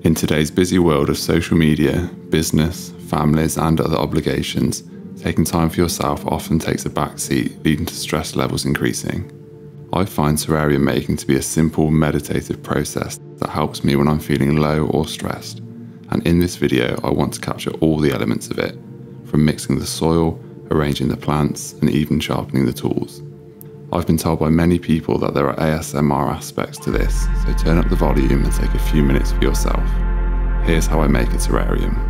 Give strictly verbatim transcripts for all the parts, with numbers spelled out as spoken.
In today's busy world of social media, business, families and other obligations, taking time for yourself often takes a backseat, leading to stress levels increasing. I find terrarium making to be a simple, meditative process that helps me when I'm feeling low or stressed. And in this video, I want to capture all the elements of it, from mixing the soil, arranging the plants, and even sharpening the tools. I've been told by many people that there are A S M R aspects to this, so turn up the volume and take a few minutes for yourself. Here's how I make a terrarium.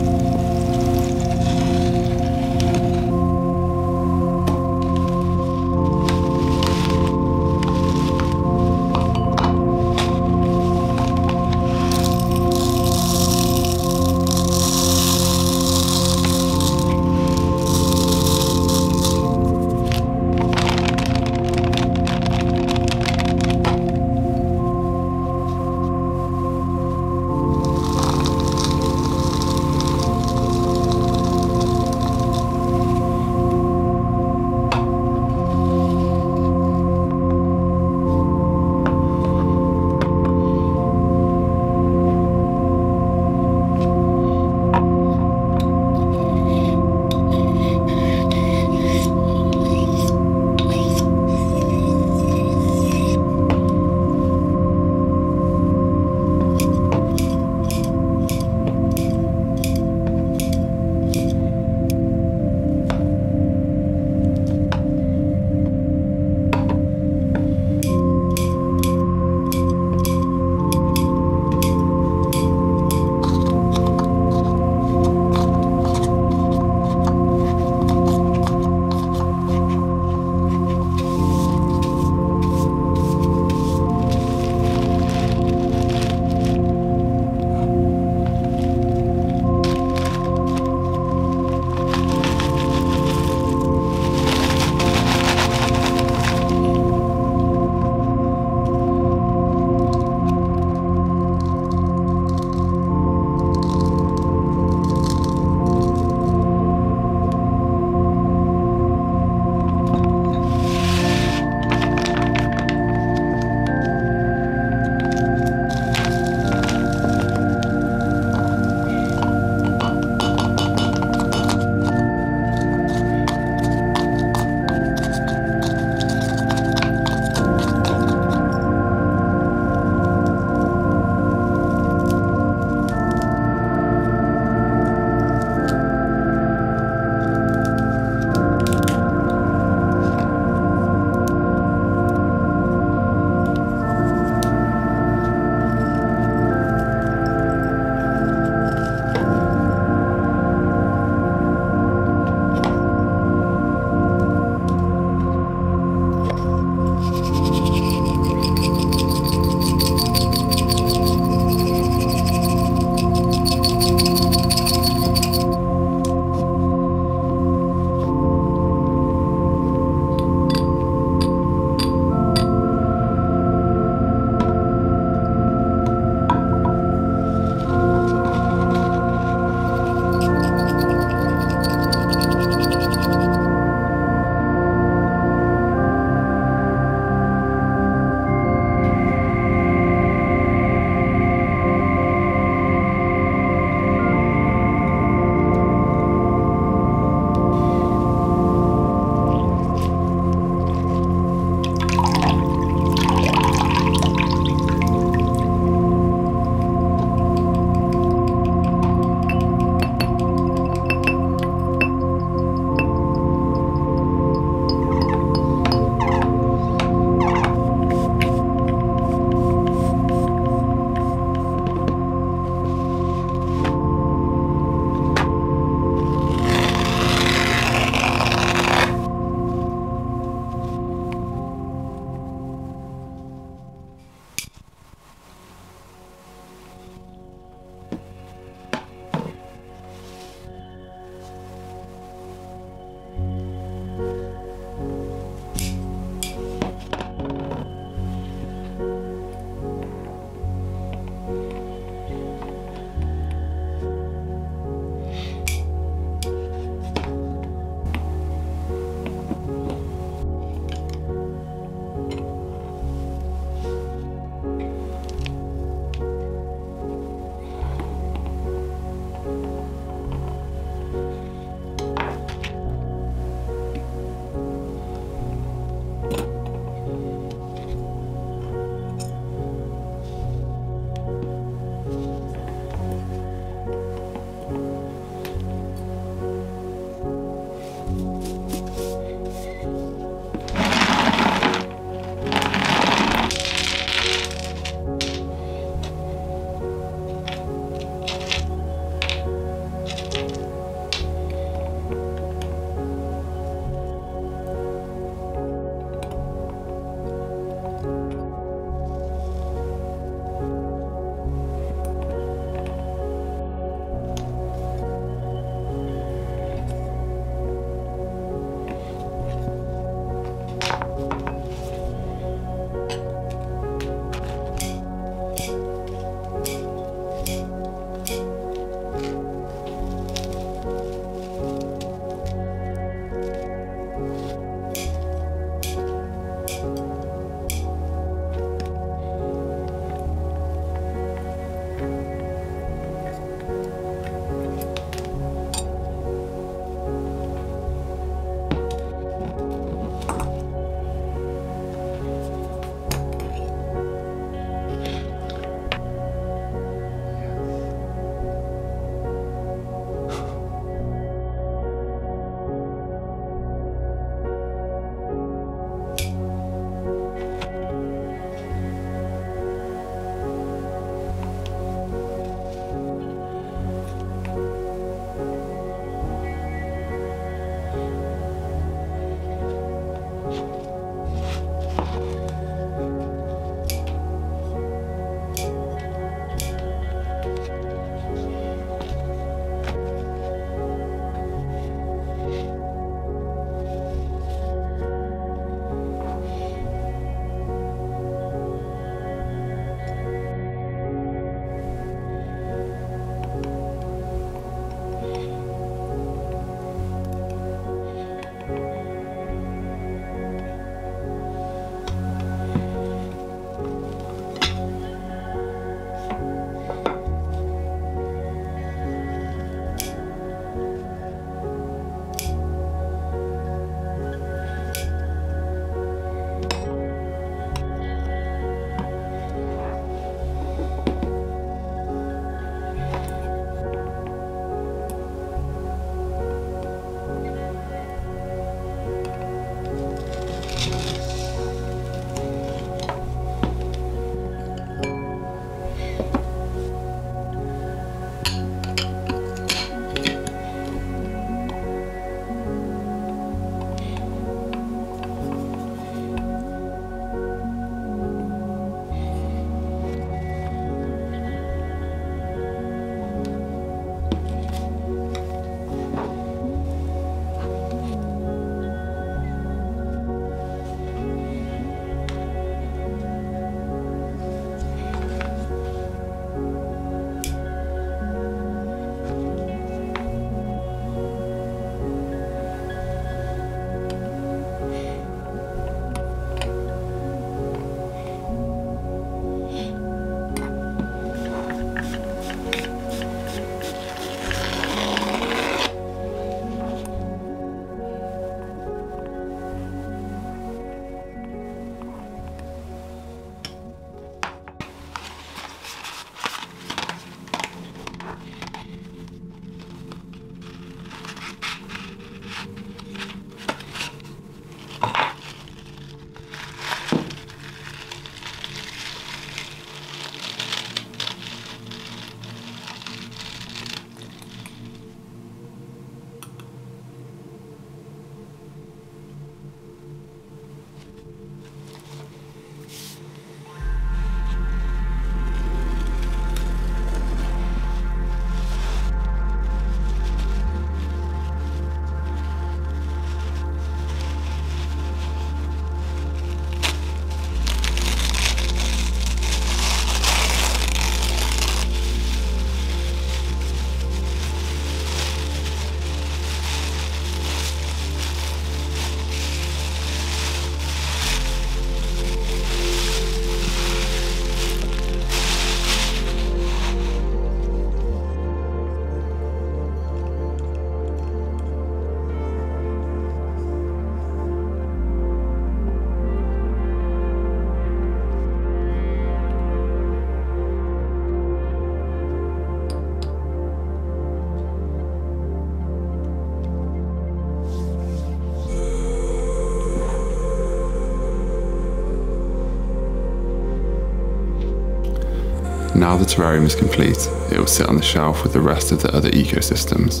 Now the terrarium is complete, it will sit on the shelf with the rest of the other ecosystems.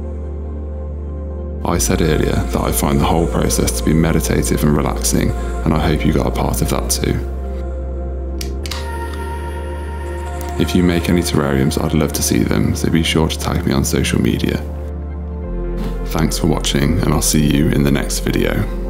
I said earlier that I find the whole process to be meditative and relaxing, and I hope you got a part of that too. If you make any terrariums, I'd love to see them, so be sure to tag me on social media. Thanks for watching, and I'll see you in the next video.